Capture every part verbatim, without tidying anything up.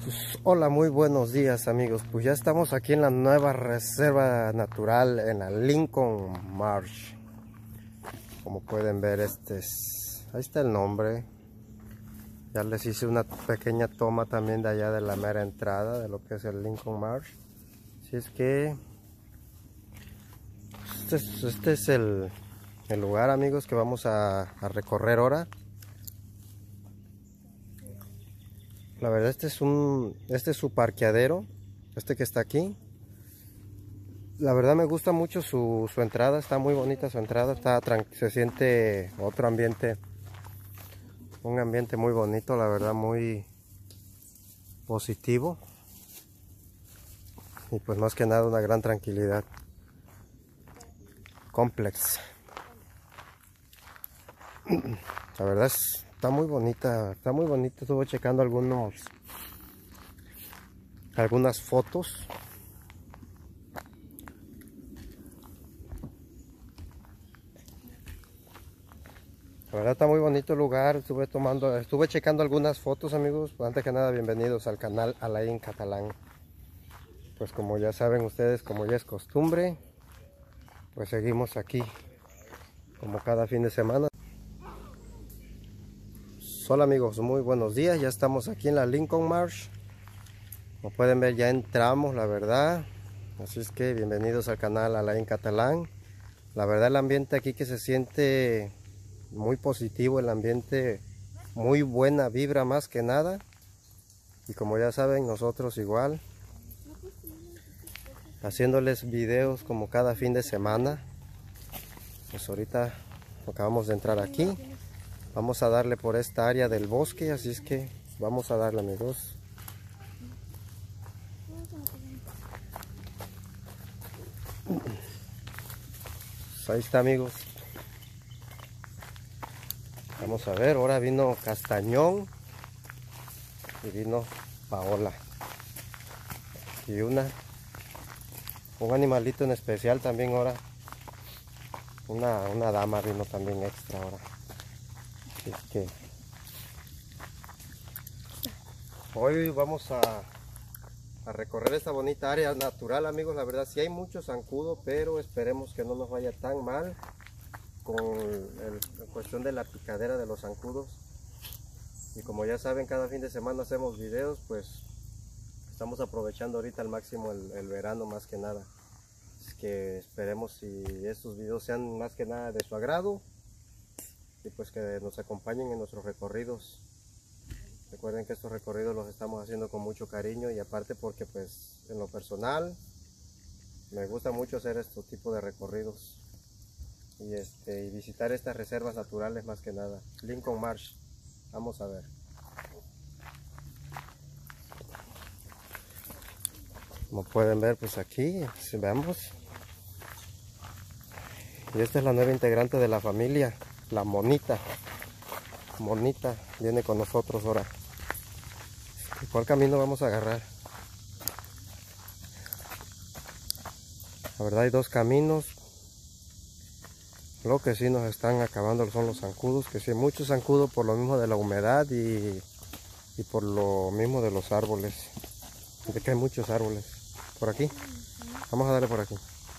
Pues, hola, muy buenos días amigos. Pues ya estamos aquí en la nueva reserva natural en la Lincoln Marsh. Como pueden ver, este es, ahí está el nombre. Ya les hice una pequeña toma también de allá de la mera entrada de lo que es el Lincoln Marsh. Así es que este es, este es el, el lugar, amigos, que vamos a, a recorrer ahora. La verdad, este es un este es su parqueadero, este que está aquí. La verdad me gusta mucho su, su entrada, está muy bonita su entrada, está se siente otro ambiente, un ambiente muy bonito, la verdad, muy positivo. Y pues más que nada una gran tranquilidad. Complex. La verdad es Está muy bonita, está muy bonita. Estuve checando algunos, algunas fotos. La verdad está muy bonito el lugar. Estuve tomando, estuve checando algunas fotos, amigos. Antes que nada, bienvenidos al canal Alain Catalán. Pues como ya saben ustedes, como ya es costumbre, pues seguimos aquí, como cada fin de semana. Hola amigos, muy buenos días. Ya estamos aquí en la Lincoln Marsh. Como pueden ver, ya entramos, la verdad. Así es que bienvenidos al canal Alain Catalán. La verdad, el ambiente aquí que se siente muy positivo, el ambiente muy buena vibra más que nada. Y como ya saben, nosotros igual, haciéndoles videos como cada fin de semana. Pues ahorita acabamos de entrar aquí. Vamos a darle por esta área del bosque, así es que vamos a darle, amigos. Pues ahí está, amigos. Vamos a ver, ahora vino Castañón y vino Paola. Y una, un animalito en especial también ahora. Una, una dama vino también extra ahora. Así es que hoy vamos a, a recorrer esta bonita área natural, amigos. La verdad, sí hay mucho zancudo, pero esperemos que no nos vaya tan mal con el, la cuestión de la picadera de los zancudos. Y como ya saben, cada fin de semana hacemos videos, pues estamos aprovechando ahorita al máximo el, el verano más que nada. Así que esperemos si estos videos sean más que nada de su agrado. Y pues que nos acompañen en nuestros recorridos. Recuerden que estos recorridos los estamos haciendo con mucho cariño, y aparte porque pues en lo personal me gusta mucho hacer estos tipos de recorridos y, este, y visitar estas reservas naturales más que nada. Lincoln Marsh, vamos a ver. Como pueden ver, pues aquí si vemos, y esta es la nueva integrante de la familia, la monita. Monita viene con nosotros ahora. ¿Cuál camino vamos a agarrar? La verdad, hay dos caminos. Lo que sí nos están acabando son los zancudos, que sí hay muchos zancudos por lo mismo de la humedad y, y por lo mismo de los árboles, de que hay muchos árboles. Por aquí, vamos a darle por aquí.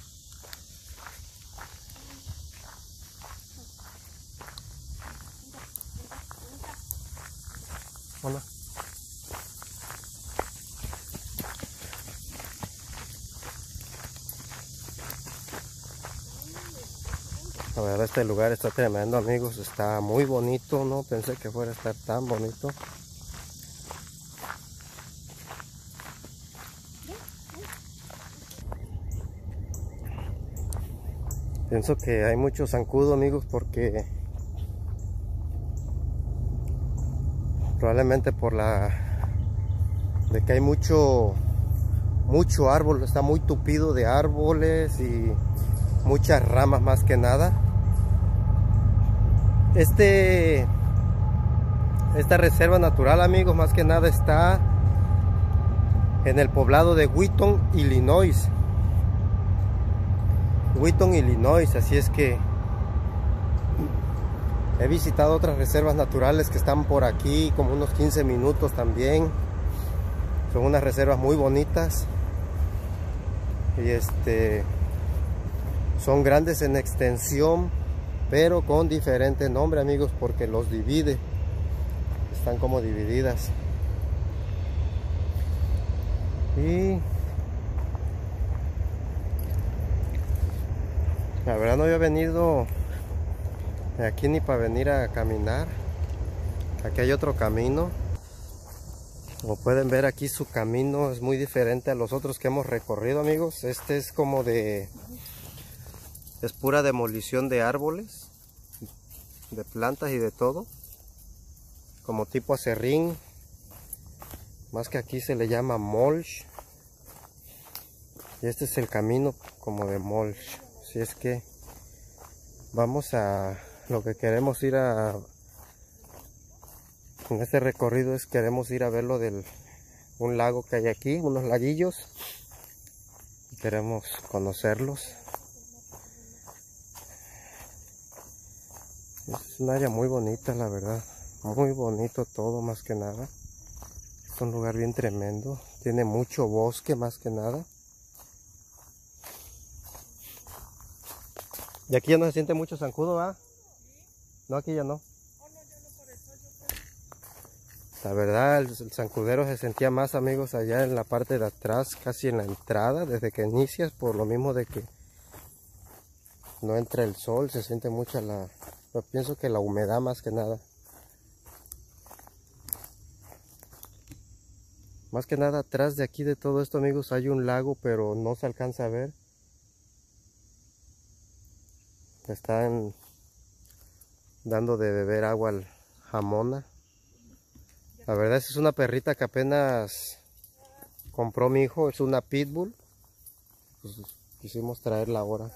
Hola. La verdad, este lugar está tremendo, amigos. Está muy bonito, no pensé que fuera a estar tan bonito. Pienso que hay mucho zancudo, amigos, porque probablemente por la de que hay mucho mucho árbol, está muy tupido de árboles y muchas ramas más que nada. Este esta reserva natural, amigos, más que nada está en el poblado de Wheaton, Illinois. Wheaton, Illinois, así es que he visitado otras reservas naturales que están por aquí, como unos quince minutos también. Son unas reservas muy bonitas. Y este son grandes en extensión, pero con diferente nombre, amigos, porque los divide. Están como divididas. Y la verdad no había venido aquí ni para venir a caminar. Aquí hay otro camino. Como pueden ver, aquí su camino es muy diferente a los otros que hemos recorrido, amigos. Este es como de... es pura demolición de árboles, de plantas y de todo. Como tipo acerrín. Más que aquí se le llama mulch. Y este es el camino como de mulch. Así es que vamos a... lo que queremos ir a... en este recorrido es queremos ir a ver lo del un lago que hay aquí, unos laguillos. Queremos conocerlos. Es una área muy bonita, la verdad. Muy bonito todo, más que nada. Es un lugar bien tremendo. Tiene mucho bosque, más que nada. Y aquí ya no se siente mucho zancudo, ¿ah? No, aquí ya no. La verdad, el, el zancudero se sentía más, amigos, allá en la parte de atrás, casi en la entrada, desde que inicias, por lo mismo de que no entra el sol, se siente mucha la... yo pienso que la humedad más que nada. Más que nada atrás de aquí de todo esto, amigos, hay un lago, pero no se alcanza a ver. Están dando de beber agua al jamona. La verdad, esa es una perrita que apenas compró mi hijo, es una pitbull. Pues quisimos traerla ahora.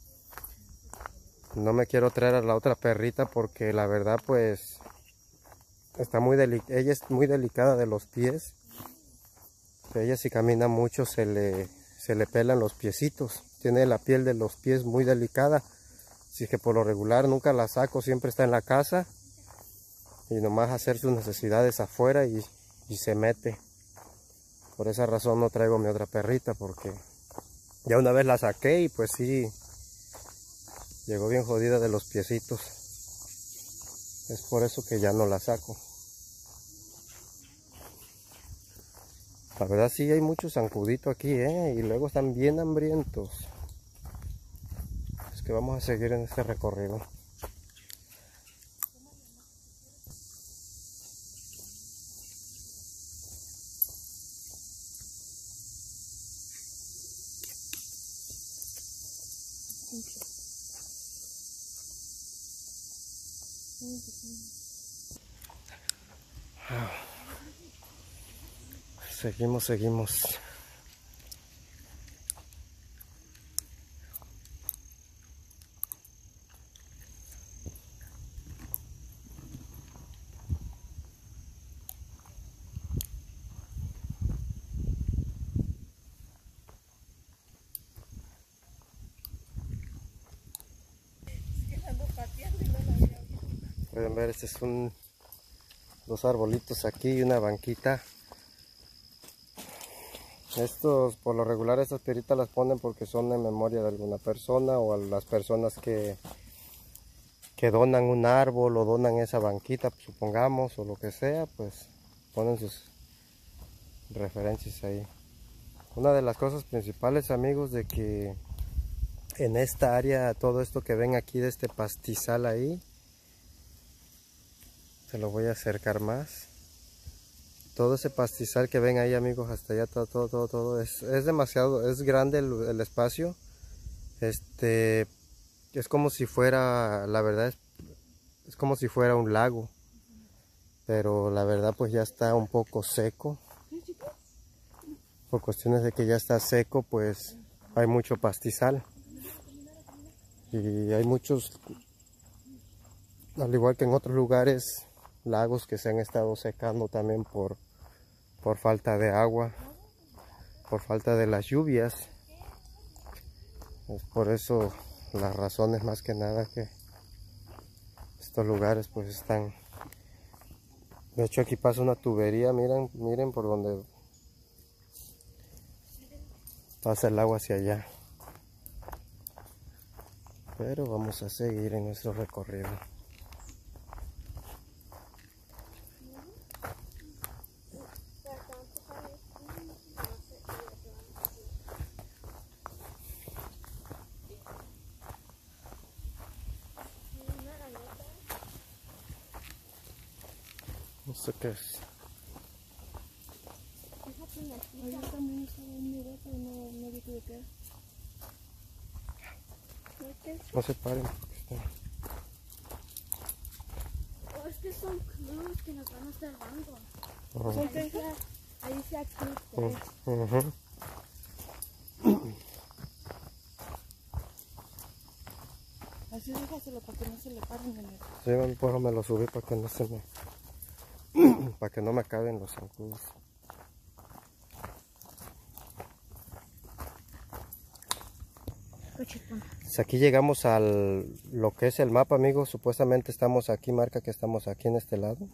No me quiero traer a la otra perrita porque la verdad pues está muy delicada. Ella es muy delicada de los pies. Ella si camina mucho se le, se le pelan los piecitos. Tiene la piel de los pies muy delicada. Así que por lo regular nunca la saco, siempre está en la casa. Y nomás hacer sus necesidades afuera y, y se mete. Por esa razón no traigo mi otra perrita, porque ya una vez la saqué y pues sí, llegó bien jodida de los piecitos. Es por eso que ya no la saco. La verdad sí hay mucho zancudito aquí, ¿eh? Y luego están bien hambrientos. Es que vamos a seguir en este recorrido. Seguimos, seguimos. Pueden ver, este es un dos arbolitos aquí y una banquita. Estos, por lo regular, estas piedritas las ponen porque son en memoria de alguna persona o a las personas que, que donan un árbol o donan esa banquita, supongamos, o lo que sea, pues ponen sus referencias ahí. Una de las cosas principales, amigos, de que en esta área, todo esto que ven aquí de este pastizal ahí, se lo voy a acercar más. Todo ese pastizal que ven ahí, amigos, hasta allá, todo, todo, todo, todo, es, es demasiado, es grande el, el espacio. Este, es como si fuera, la verdad, es, es como si fuera un lago. Pero la verdad, pues ya está un poco seco. Por cuestiones de que ya está seco, pues hay mucho pastizal. Y hay muchos, al igual que en otros lugares, lagos que se han estado secando también por, por falta de agua, por falta de las lluvias. Es por eso las razones más que nada que estos lugares pues están. De hecho aquí pasa una tubería, miren, miren por donde pasa el agua hacia allá. Pero vamos a seguir en nuestro recorrido. No sé qué es. Yo también estaba en mi pero no, no vi de qué. No se paren. Porque están... Oh, es que son clubs que nos van a estar dando. Uh-huh. ¿Son qué? Ahí dice club tres. Uh-huh. Así déjaselo para que no se le paren en el... Sí, mami, pues me lo subí para que no se me... para que no me acaben los zancudos. Pues aquí llegamos al lo que es el mapa, amigos. Supuestamente estamos aquí, marca que estamos aquí en este lado.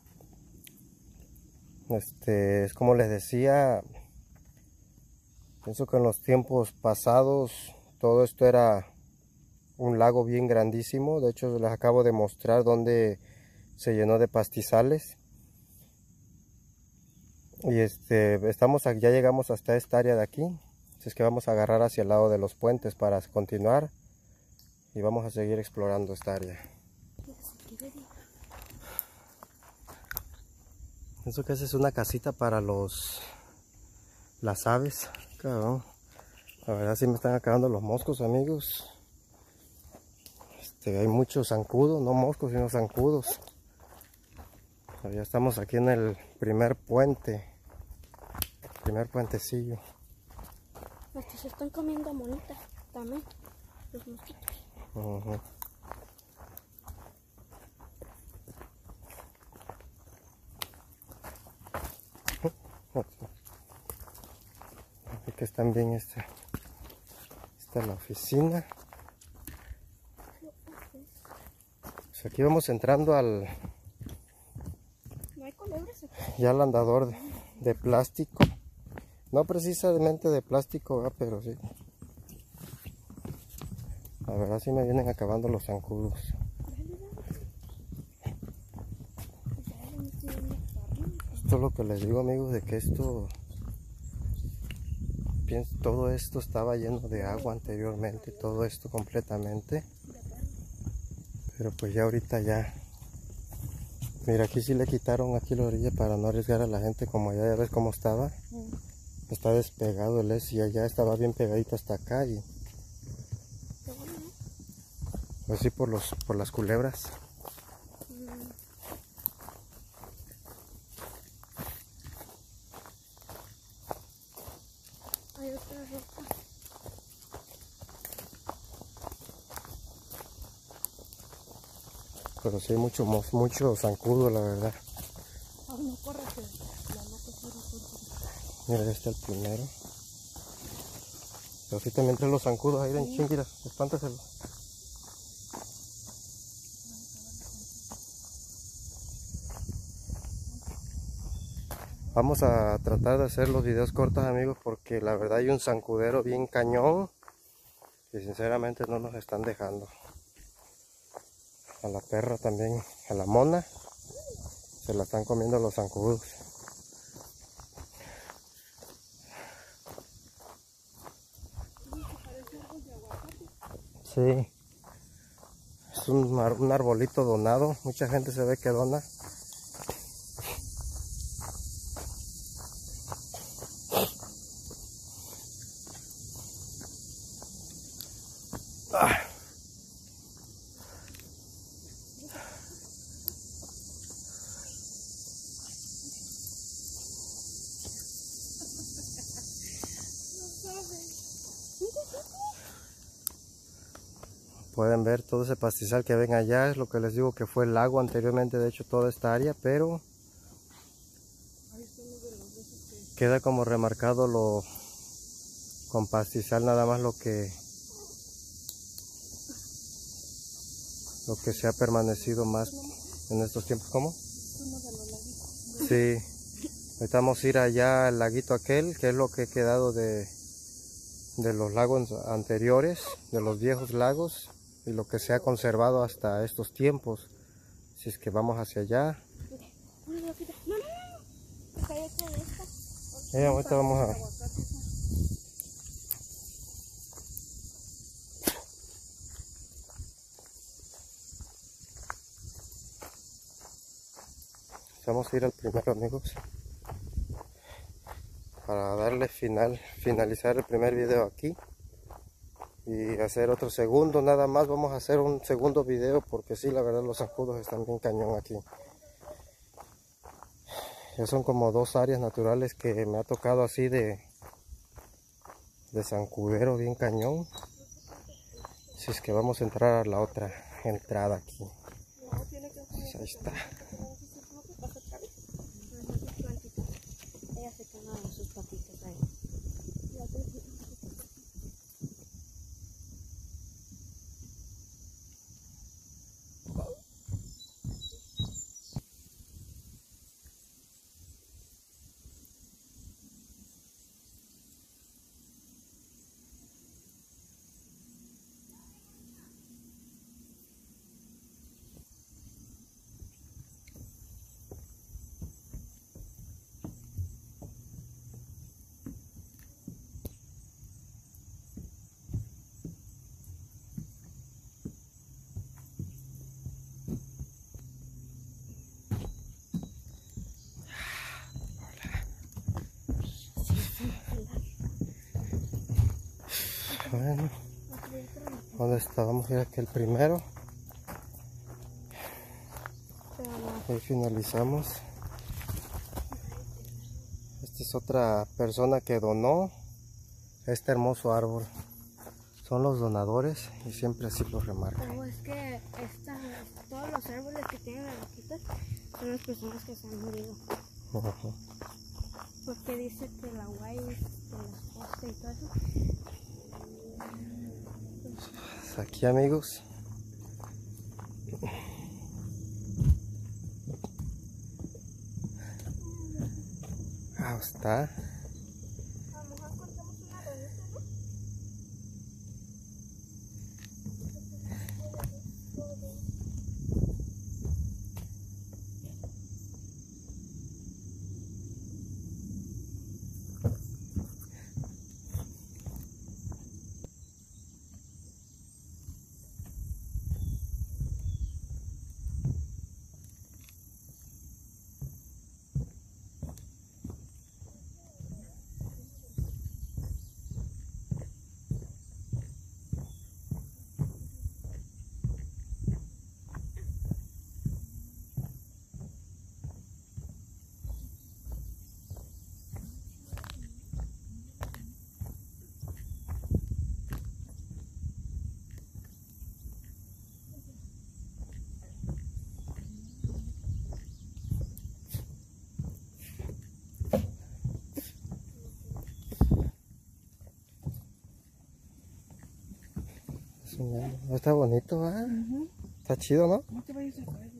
Este es como les decía, pienso que en los tiempos pasados todo esto era un lago bien grandísimo. De hecho, les acabo de mostrar donde se llenó de pastizales. Y este estamos aquí, ya llegamos hasta esta área de aquí. Así es que vamos a agarrar hacia el lado de los puentes para continuar. Y vamos a seguir explorando esta área. Pienso que esa es una casita para los las aves. Cabrón. La verdad sí me están acabando los moscos, amigos. Este, hay muchos zancudos, no moscos sino zancudos. Ya estamos aquí en el primer puente. Primer puentecillo. Hasta se están comiendo monitas también, los mosquitos. Uh-huh. Aquí que están bien, esta, esta es la oficina. Pues aquí vamos entrando al ¿No hay culebras aquí? ya al andador de, de plástico. No precisamente de plástico, ¿verdad? Pero sí. La verdad sí me vienen acabando los zancudos. Esto es lo que les digo, amigos, de que esto, pienso, todo esto estaba lleno de agua anteriormente, todo esto completamente. Pero pues ya ahorita ya, mira, aquí sí le quitaron aquí la orilla para no arriesgar a la gente, como allá ya ves cómo estaba. Está despegado el es y allá estaba bien pegadito hasta acá y pues sí por los por las culebras. Hay otra ropa. Pero sí hay mucho mos- mucho zancudo, la verdad. Oh, no corras, que la loca corre por... Mira, este es el primero. Pero sí también trae los zancudos ahí, ven, chinguira, espántaselo. Vamos a tratar de hacer los videos cortos, amigos, porque la verdad hay un zancudero bien cañón y sinceramente no nos están dejando. A la perra también, a la mona, se la están comiendo los zancudos. Sí, es un, un arbolito donado, mucha gente se ve que dona. Ah. Pueden ver todo ese pastizal que ven allá, es lo que les digo que fue el lago anteriormente, de hecho toda esta área, pero queda como remarcado lo con pastizal nada más lo que lo que se ha permanecido más en estos tiempos. ¿Cómo? Sí, ahorita vamos a ir allá al laguito aquel, que es lo que ha quedado de, de los lagos anteriores, de los viejos lagos y lo que se ha conservado hasta estos tiempos. Si es que vamos hacia allá. Eh, ahorita vamos a... Vamos a ir al primero, amigos, para darle final, finalizar el primer video aquí y hacer otro segundo. Nada más vamos a hacer un segundo video porque sí, la verdad los zancudos están bien cañón aquí. Ya son como dos áreas naturales que me ha tocado así de de zancudero bien cañón. Si es que vamos a entrar a la otra entrada aquí. Pues ahí está. Ella se quema sus patitas ahí. Bueno, ¿dónde está? Vamos a ir aquí el primero. Ahí finalizamos. Esta es otra persona que donó este hermoso árbol. Son los donadores y siempre así lo remarcan. No, es que esta, todos los árboles que tienen las hojitas son las personas que se han morido. Uh-huh. Porque dice que el agua y de las costas y todo eso. Pues aquí, amigos, ah, está. A lo mejor cortamos una ramita, ¿no? No está bonito, ¿eh? Uh-huh. Está chido, ¿no? No te vayas a caer.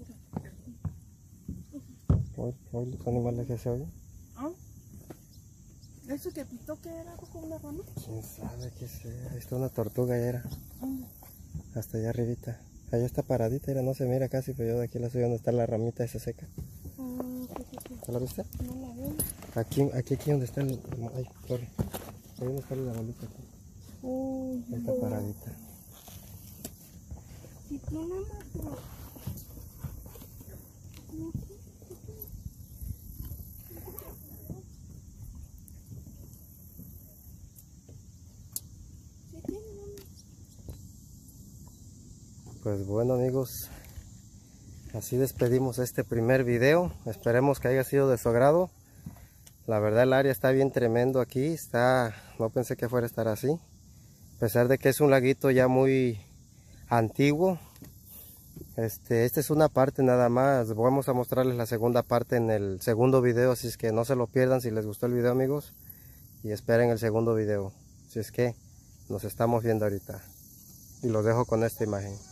Hoy, hoy los animales que se oyen. ¿Ah? ¿Eso que pitó que era con una rama? Quién sabe qué sea. Ahí está una tortuga, ya era. ¿Dónde? Hasta allá arribita. Allá está paradita, era, no se mira casi, pero yo de aquí la soy donde está la ramita esa seca. Mm, sí, sí, sí. ¿Ya la viste? No la veo. Aquí, aquí, aquí donde está el... Ay, sorry. Ahí donde está la bolita aquí. Uh, Ahí está paradita. Si tiene más, pero... Pues bueno, amigos, así despedimos este primer video. Esperemos que haya sido de su agrado. La verdad el área está bien tremendo aquí. Está, no pensé que fuera a estar así. A pesar de que es un laguito ya muy antiguo. Este, esta es una parte nada más. Vamos a mostrarles la segunda parte en el segundo video. Así es que no se lo pierdan si les gustó el video, amigos. Y esperen el segundo video. Así es que nos estamos viendo ahorita. Y los dejo con esta imagen.